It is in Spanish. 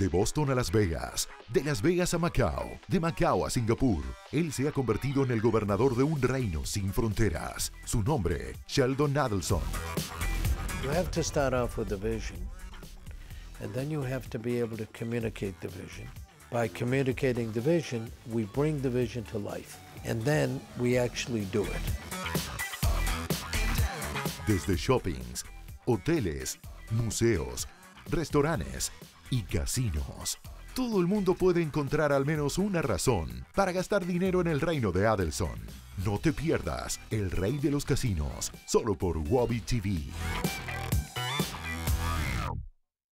De Boston a Las Vegas, de Las Vegas a Macao, de Macao a Singapur, él se ha convertido en el gobernador de un reino sin fronteras. Su nombre, Sheldon Adelson. You have to start off with the vision, and then you have to be able to communicate the vision. By communicating the vision, we bring the vision to life, and then we actually do it. Desde shoppings, hoteles, museos, restaurantes y casinos. Todo el mundo puede encontrar al menos una razón para gastar dinero en el reino de Adelson. No te pierdas El Rey de los Casinos, solo por Wobby TV.